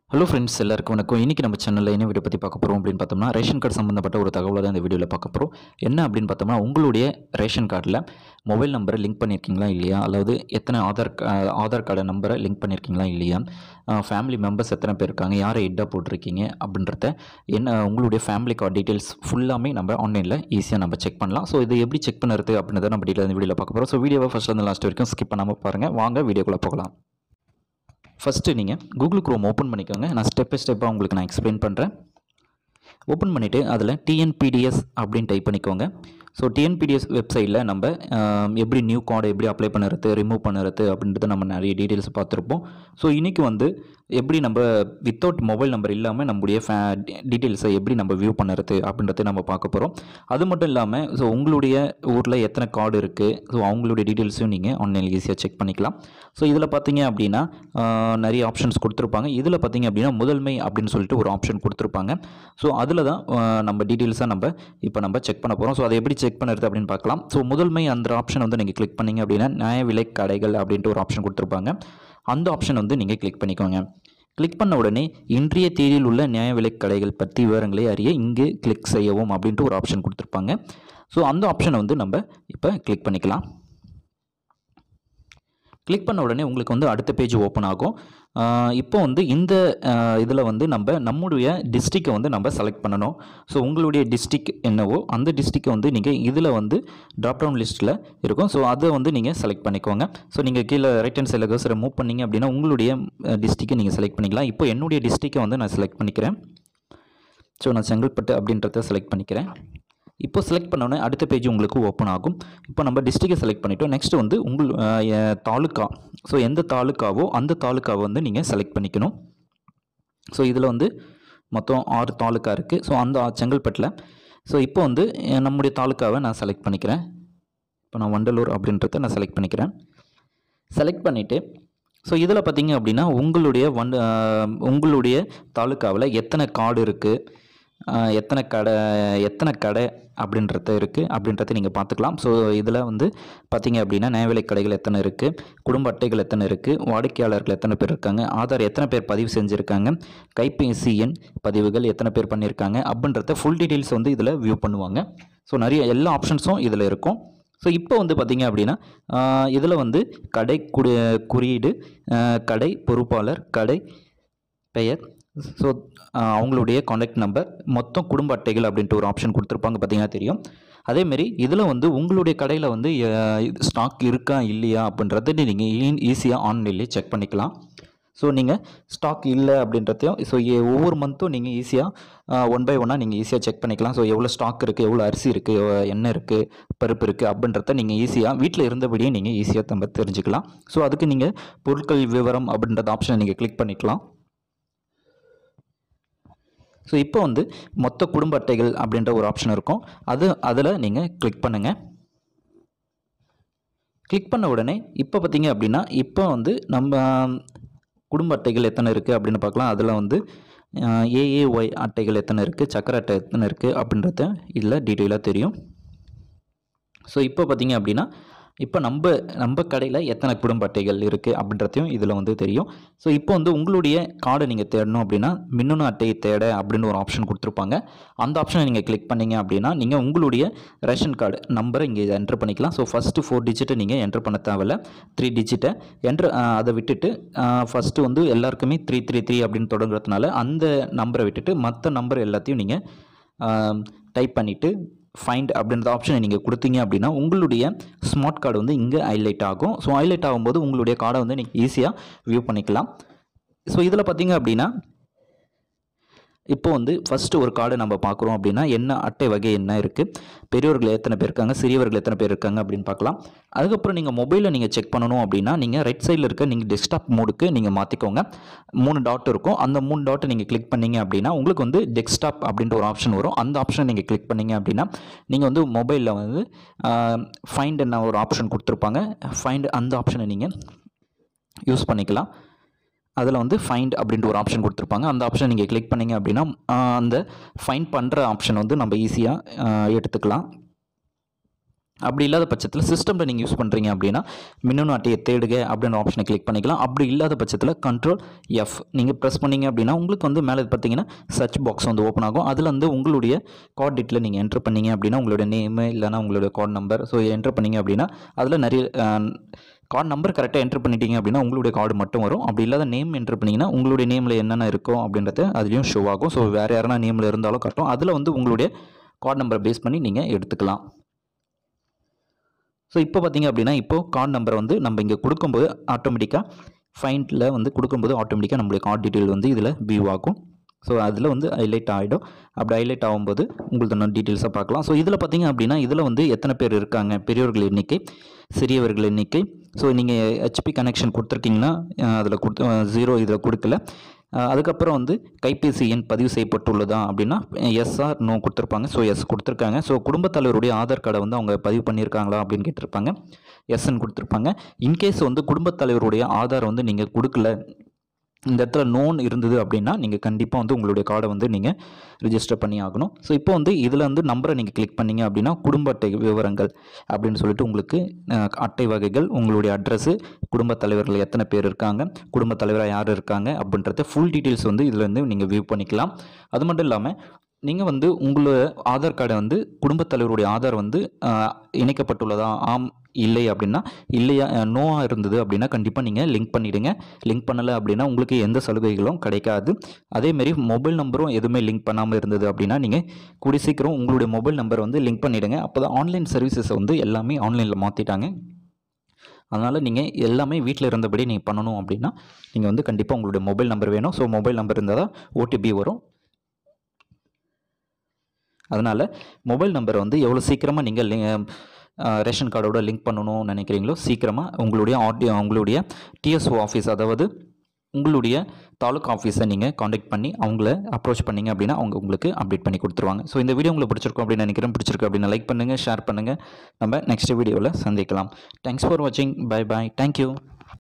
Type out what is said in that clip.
Hello friends, எல்லாருக்கும் வணக்கம். இன்றைக்கி நம்ம சேனலில் என்ன வீடியோ பற்றி பார்க்க போகிறோம் அப்படின்னு பார்த்தோம்னா, ரேஷன் கார்டு சம்மந்தப்பட்ட ஒரு தகவலை தான் இந்த வீடியோவில் பார்க்க போகிறோம். என்ன அப்படின்னு பார்த்தோம்னா, உங்களுடைய ரேஷன் கார்டில் மொபைல் நம்பரை லிங்க் பண்ணியிருக்கீங்களா இல்லையா, அல்லது எத்தனை ஆதார் கார்டு நம்பரை லிங்க் பண்ணியிருக்கீங்களா இல்லையா, ஃபேமிலி மெம்பர்ஸ் எத்தனை பேர் இருக்காங்க, யாரை ஹெட்டாக போட்டிருக்கீங்க அப்படின்றத உங்களுடைய ஃபேமிலி கார்டு டீட்டெயில்ஸ் ஃபுல்லாமே நம்ம ஆன்லைனில் ஈஸியாக நம்ம செக் பண்ணலாம். ஸோ இது எப்படி செக் பண்ணுறது அப்படின்றத நம்ம டீட்டெயில் இந்த வீடியோவில் பார்க்க போகிறோம். ஸோ வீடியோவை ஃபஸ்ட்லேருந்து லாஸ்ட் வரைக்கும் ஸ்கிப் பண்ணாமல் பாருங்கள். வாங்க வீடியோக்குள்ளே போகலாம். ஃபஸ்ட்டு நீங்கள் கூகுள் குரோம் ஓப்பன் பண்ணிக்கோங்க. நான் ஸ்டெப் பை ஸ்டெப்பாக உங்களுக்கு நான் எக்ஸ்பிளைன் பண்ணுறேன். ஓப்பன் பண்ணிவிட்டு அதில் டிஎன்பிடிஎஸ் அப்படின்னு டைப் பண்ணிக்கோங்க. ஸோ டிஎன்பிடிஎஸ் வெப்சைட்டில் நம்ம எப்படி நியூ கார்டு எப்படி அப்ளை பண்ணுறது, ரிமூவ் பண்ணுறது அப்படின்றத நம்ம நிறைய டீட்டெயில்ஸ் பார்த்துருப்போம். ஸோ இன்றைக்கி எப்படி நம்ம வித்தவுட் மொபைல் நம்பர் இல்லாமல் நம்முடைய டீட்டெயில்ஸை எப்படி நம்ம வியூ பண்ணுறது அப்படின்றத நம்ம பார்க்க போகிறோம். அது மட்டும் இல்லாமல் ஸோ உங்களுடைய ஊரில் எத்தனை கார்டு இருக்குது, ஸோ அவங்களுடைய டீட்டெயில்ஸையும் நீங்கள் ஆன்லைனில் ஈஸியாக செக் பண்ணிக்கலாம். ஸோ இதில் பார்த்தீங்க அப்படின்னா நிறைய ஆப்ஷன்ஸ் கொடுத்துருப்பாங்க. இதில் பார்த்தீங்க அப்படின்னா முதன்மை அப்படின்னு சொல்லிட்டு ஒரு ஆப்ஷன் கொடுத்துருப்பாங்க. ஸோ அதில் தான் நம்ம டீட்டெயில்ஸாக நம்ம செக் பண்ண போகிறோம். ஸோ அதை எப்படி செக் பண்ணுறது அப்படின்னு பார்க்கலாம். ஸோ முதன்மை அந்த ஆப்ஷன் நீங்கள் கிளிக் பண்ணிங்க அப்படின்னா நியாய விலை கடைகள் அப்படின்ட்டு ஒரு ஆப்ஷன் கொடுத்துருப்பாங்க. அந்த ஆப்ஷன் நீங்கள் கிளிக் பண்ணிக்கோங்க. கிளிக் பண்ண உடனே இன்றைய தேதியில் உள்ள நியாய விலை கடைகள் பற்றி விவரங்களை அறிய இங்கு கிளிக் செய்யவும் அப்படின்ட்டு ஒரு ஆப்ஷன் கொடுத்துருப்பாங்க. ஸோ அந்த ஆப்ஷனை நம்ம இப்போ கிளிக் பண்ணிக்கலாம். கிளிக் பண்ண உடனே உங்களுக்கு அடுத்த பேஜ் ஓப்பன் ஆகும். இப்போ இந்த இதில் நம்முடைய டிஸ்ட்ரிக்டை நம்ம செலக்ட் பண்ணணும். ஸோ உங்களுடைய டிஸ்ட்ரிக்ட் என்னவோ அந்த டிஸ்ட்ரிக்டை நீங்கள் இதில் ட்ராப் டவுன் லிஸ்ட்டில் இருக்கும். ஸோ அதை நீங்கள் செலக்ட் பண்ணிக்கோங்க. ஸோ நீங்கள் கீழே ரைட் ஹேண்ட் சைடில் கர்சரை மூவ் பண்ணிங்க அப்படின்னா உங்களுடைய டிஸ்ட்ரிக்டை நீங்கள் செலக்ட் பண்ணிக்கலாம். இப்போ என்னுடைய டிஸ்ட்ரிக்டை நான் செலக்ட் பண்ணிக்கிறேன். ஸோ நான் செங்கல்பட்டு அப்படின்றத செலக்ட் பண்ணிக்கிறேன். இப்போ செலக்ட் பண்ணோன்னே அடுத்த பேஜ் உங்களுக்கு ஓப்பன் ஆகும். இப்போ நம்ம டிஸ்ட்ரிக்டை செலக்ட் பண்ணிவிட்டோம். நெக்ஸ்ட்டு தாலுக்கா, ஸோ எந்த தாலுக்காவோ அந்த தாலுக்காவை நீங்கள் செலக்ட் பண்ணிக்கணும். ஸோ இதில் மொத்தம் 6 தாலுக்கா இருக்குது. ஸோ அந்த செங்கல்பட்டில் ஸோ இப்போ நம்முடைய தாலுக்காவை நான் செலக்ட் பண்ணிக்கிறேன். இப்போ நான் வண்டலூர் அப்படின்றத நான் செலக்ட் பண்ணிக்கிறேன். செலக்ட் பண்ணிவிட்டு ஸோ இதில் பார்த்தீங்க அப்படின்னா உங்களுடைய தாலுக்காவில் எத்தனை கார்டு இருக்குது, எத்தனை கடை அப்படின்றத நீங்கள் பார்த்துக்கலாம். ஸோ இதில் பார்த்தீங்க அப்படின்னா நியாயவிலை கடைகள் எத்தனை இருக்குது, குடும்ப அட்டைகள் எத்தனை இருக்குது, வாடிக்கையாளர்கள் எத்தனை பேர் இருக்காங்க, ஆதார் எத்தனை பேர் பதிவு செஞ்சுருக்காங்க, கைபேசி எண் பதிவுகள் எத்தனை பேர் பண்ணியிருக்காங்க அப்படின்றத ஃபுல் டீட்டெயில்ஸ் இதில் வியூ பண்ணுவாங்க. ஸோ நிறைய எல்லா ஆப்ஷன்ஸும் இதில் இருக்கும். ஸோ இப்போ பார்த்தீங்க அப்படின்னா இதில் கடை குறியீடு, கடை பொறுப்பாளர், கடை பெயர், ஸோ அவங்களுடைய காண்டாக்ட் நம்பர், மொத்தம் குடும்ப அட்டைகள் அப்படின்ட்டு ஒரு ஆப்ஷன் கொடுத்துருப்பாங்க, பார்த்தீங்கன்னா தெரியும். அதேமாரி இதில் உங்களுடைய கடையில் ஸ்டாக் இருக்கா இல்லையா அப்படின்றத நீங்கள் ஈஸியாக ஆன்லைன்லேயே செக் பண்ணிக்கலாம். ஸோ நீங்கள் ஸ்டாக் இல்லை அப்படின்றதையும் ஸோ ஒவ்வொரு மந்த்தும் நீங்கள் ஈஸியாக ஒன் பை ஒன்னாக நீங்கள் ஈஸியாக செக் பண்ணிக்கலாம். ஸோ எவ்வளோ ஸ்டாக் இருக்குது, எவ்வளோ அரிசி இருக்குது, எண்ணெய் இருக்குது, பருப்பு இருக்குது அப்படின்றத நீங்கள் ஈஸியாக வீட்டில் இருந்தபடியே நீங்கள் ஈஸியாக நம்ம தெரிஞ்சுக்கலாம். ஸோ அதுக்கு நீங்கள் பொருட்கள் விவரம் அப்படின்றத ஆப்ஷனை நீங்கள் கிளிக் பண்ணிக்கலாம். ஸோ இப்போ மொத்த குடும்ப அட்டைகள் அப்படின்ற ஒரு ஆப்ஷன் இருக்கும். அதில் நீங்கள் கிளிக் பண்ணுங்கள். கிளிக் பண்ண உடனே இப்போ பார்த்தீங்க அப்படின்னா இப்போ நம்ம குடும்ப அட்டைகள் எத்தனை இருக்குது அப்படின்னு பார்க்கலாம். அதில் ஏஏஒய் அட்டைகள் எத்தனை இருக்குது, சக்கரை அட்டை எத்தனை இருக்குது அப்படின்றத இதில் டீட்டெயிலாக தெரியும். ஸோ இப்போ பார்த்தீங்க அப்படின்னா இப்போ நம்ம கடையில் எத்தனை குடும்ப அட்டைகள் இருக்குது அப்படின்றதையும் இதில் தெரியும். ஸோ இப்போ உங்களுடைய கார்டை நீங்கள் தேடணும் அப்படின்னா மின்னணு அட்டையை தேட அப்படின்னு ஒரு ஆப்ஷன் கொடுத்துருப்பாங்க. அந்த ஆப்ஷனை நீங்கள் கிளிக் பண்ணிங்க அப்படின்னா நீங்கள் உங்களுடைய ரேஷன் கார்டு நம்பரை இங்கே என்ட்ரு பண்ணிக்கலாம். ஸோ ஃபஸ்ட்டு 4 டிஜிட்டை நீங்கள் என்ட்ரு பண்ண தேவையில்ல, 3 டிஜிட்டை அதை விட்டுட்டு ஃபஸ்ட்டு எல்லாருக்குமே 333 அப்படின்னு தொடங்குறதுனால அந்த நம்பரை விட்டுட்டு மற்ற நம்பர் எல்லாத்தையும் நீங்கள் டைப் பண்ணிவிட்டு ஃபைண்ட் அப்படின்ற ஆப்ஷனை நீங்கள் கொடுத்தீங்க அப்படின்னா உங்களுடைய ஸ்மார்ட் கார்டு இங்கே ஹைலைட் ஆகும். ஸோ ஹைலைட் ஆகும்போது உங்களுடைய கார்டை நீங்கள் ஈஸியாக வியூ பண்ணிக்கலாம். ஸோ இதில் பார்த்தீங்க அப்படின்னா இப்போ ஃபஸ்ட்டு ஒரு கார்டு நம்ம பார்க்குறோம் அப்படின்னா என்ன அட்டை வகை என்ன இருக்குது, பெரியவர்கள் எத்தனை பேர் இருக்காங்க, சிறியவர்கள் எத்தனை பேர் இருக்காங்க அப்படின்னு பார்க்கலாம். அதுக்கப்புறம் நீங்கள் மொபைலில் நீங்கள் செக் பண்ணணும் அப்படின்னா நீங்கள் ரைட் சைடில் இருக்க நீங்கள் டெஸ்க்டாப் மோடுக்கு நீங்கள் மாற்றிக்கோங்க. 3 டாட் இருக்கும். அந்த 3 டாட்டை நீங்கள் கிளிக் பண்ணிங்க அப்படின்னா உங்களுக்கு டெஸ்க்டாப் அப்படின்ற ஒரு ஆப்ஷன் வரும். அந்த ஆப்ஷனை நீங்கள் கிளிக் பண்ணிங்க அப்படின்னா நீங்கள் மொபைலில் ஃபைண்ட் என்ன ஒரு ஆப்ஷன் கொடுத்துருப்பாங்க. ஃபைண்ட் அந்த ஆப்ஷனை நீங்கள் யூஸ் பண்ணிக்கலாம். அதில் ஃபைண்ட் அப்படின்ற ஒரு ஆப்ஷன் கொடுத்துருப்பாங்க. அந்த ஆப்ஷனை நீங்கள் கிளிக் பண்ணிங்க அப்படின்னா அந்த ஃபைண்ட் பண்ணுற ஆப்ஷன் நம்ம ஈஸியாக எடுத்துக்கலாம். அப்படி இல்லாத பட்சத்தில் சிஸ்டமில் நீங்கள் யூஸ் பண்ணுறீங்க அப்படின்னா மின்னணு அட்டையை தேடுக அப்படின்ற ஆப்ஷனை கிளிக் பண்ணிக்கலாம். அப்படி இல்லாத பட்சத்தில் Ctrl+F நீங்கள் ப்ரெஸ் பண்ணீங்க அப்படின்னா உங்களுக்கு வந்து மேலே பார்த்தீங்கன்னா சர்ச் பாக்ஸ் வந்து ஓப்பன் ஆகும். அதில் வந்து உங்களுடைய கார்டு டீட்டில் நீங்கள் என்ட்ரு பண்ணீங்க அப்படின்னா உங்களுடைய நேமு இல்லைனா உங்களுடைய கார்டு நம்பர் ஸோ என்ட்ரு பண்ணீங்க அப்படின்னா அதில் நிறைய கார்டு நம்பர் கரெக்டாக என்ட்ரு பண்ணிட்டீங்க அப்படின்னா உங்களுடைய கார்டு மட்டும் வரும். அப்படி இல்லாத நேம் என்ட்ரு பண்ணிங்கன்னா உங்களுடைய நேமில் என்னென்ன இருக்கும் அப்படின்றது அதுலேயும் ஷோ ஆகும். ஸோ வேறு யாருனா நேமில் இருந்தாலும் காட்டும். அதில் வந்து உங்களுடைய கார்டு நம்பரை பேஸ் பண்ணி நீங்கள் எடுத்துக்கலாம். ஸோ இப்போ பார்த்தீங்க அப்படின்னா இப்போது கார்டு நம்பரை வந்து நம்ம இங்கே கொடுக்கும்போது ஆட்டோமேட்டிக்காக ஃபைண்டில் வந்து கொடுக்கும்போது ஆட்டோமேட்டிக்காக நம்மளுடைய கார்டு டீட்டெயில் வந்து இதில் வியூ ஆகும். ஸோ அதில் வந்து ஹைலைட் ஆகிடும். அப்படி ஹைலைட் ஆகும்போது உங்களுக்கு நான் டீட்டெயில்ஸாக பார்க்கலாம். ஸோ இதில் பார்த்தீங்க அப்படின்னா இதில் வந்து எத்தனை பேர் இருக்காங்க, பெரியவர்கள் எண்ணிக்கை, சிறியவர்கள் எண்ணிக்கை. ஸோ நீங்கள் ஹெச்பி கனெக்ஷன் கொடுத்துருக்கீங்கன்னா அதில் 0 இதில் கொடுக்கல. அதுக்கப்புறம் வந்து கைபேசி எண் பதிவு செய்யப்பட்டுள்ளதா அப்படின்னா எஸ் ஆர் நோ கொடுத்துருப்பாங்க. ஸோ எஸ் கொடுத்துருக்காங்க. ஸோ குடும்பத் தலைவருடைய ஆதார் கார்டை வந்து அவங்க பதிவு பண்ணியிருக்காங்களா அப்படின்னு கேட்டிருப்பாங்க. எஸ்ன்னு கொடுத்துருப்பாங்க. இன்கேஸ் வந்து குடும்பத் தலைவருடைய ஆதார் வந்து நீங்கள் கொடுக்கல, இந்த இடத்துல நோன் இருந்தது அப்படின்னா நீங்கள் கண்டிப்பாக வந்து உங்களுடைய கார்டை வந்து நீங்கள் ரிஜிஸ்டர் பண்ணி ஆகணும். ஸோ இப்போ வந்து இதில் வந்து நம்பரை நீங்கள் கிளிக் பண்ணிங்க அப்படின்னா குடும்ப அட்டை விவரங்கள் அப்படின்னு சொல்லிட்டு உங்களுக்கு அட்டை வகைகள், உங்களுடைய அட்ரஸு, குடும்பத் தலைவர்கள் எத்தனை பேர் இருக்காங்க, குடும்பத் தலைவராக யார் இருக்காங்க அப்படின்றத ஃபுல் டீட்டெயில்ஸ் வந்து இதில் வந்து நீங்கள் வியூ பண்ணிக்கலாம். அது மட்டும் இல்லாமல் நீங்கள் வந்து உங்களோட ஆதார் கார்டை வந்து குடும்பத் தலைவருடைய ஆதார் வந்து இணைக்கப்பட்டுள்ளதா, ஆம் இல்லை அப்படின்னா இல்லையா, நோவாக இருந்தது அப்படின்னா கண்டிப்பாக நீங்கள் லிங்க் பண்ணிவிடுங்க. லிங்க் பண்ணலை அப்படின்னா உங்களுக்கு எந்த சலுகைகளும் கிடைக்காது. அதேமாரி மொபைல் நம்பரும் எதுவுமே லிங்க் பண்ணாமல் இருந்தது அப்படின்னா நீங்கள் கூடி சீக்கிரம் உங்களுடைய மொபைல் நம்பரை வந்து லிங்க் பண்ணிவிடுங்க. அப்போ தான் ஆன்லைன் சர்வீசஸை வந்து எல்லாமே ஆன்லைனில் மாற்றிட்டாங்க. அதனால் நீங்கள் எல்லாமே வீட்டில் இருந்தபடி நீங்கள் பண்ணணும் அப்படின்னா நீங்கள் வந்து கண்டிப்பாக உங்களுடைய மொபைல் நம்பர் வேணும். ஸோ மொபைல் நம்பர் இருந்தால் தான் ஓடிபி வரும். அதனால் மொபைல் நம்பரை வந்து எவ்வளோ சீக்கிரமாக நீங்கள் ரேஷன் கார்டோட லிங்க் பண்ணணும்னு நினைக்கிறீங்களோ சீக்கிரமாக உங்களுடைய டிஎஸ்ஓ ஆஃபீஸ், அதாவது உங்களுடைய தாலுக்கா ஆஃபீஸை நீங்கள் காண்டாக்ட் பண்ணி அவங்கள அப்ரோச் பண்ணிங்க அப்படின்னா அவங்க உங்களுக்கு அப்டேட் பண்ணி கொடுத்துருவாங்க. ஸோ இந்த வீடியோ உங்களுக்கு பிடிச்சிருக்கும் அப்படின்னு நினைக்கிறேன். பிடிச்சிருக்கு அப்படின்னா லைக் பண்ணுங்கள், ஷேர் பண்ணுங்கள். நம்ம நெக்ஸ்ட் வீடியோவில் சந்திக்கலாம். தேங்க்ஸ் ஃபார் வாட்சிங். Bye bye. தேங்க்யூ.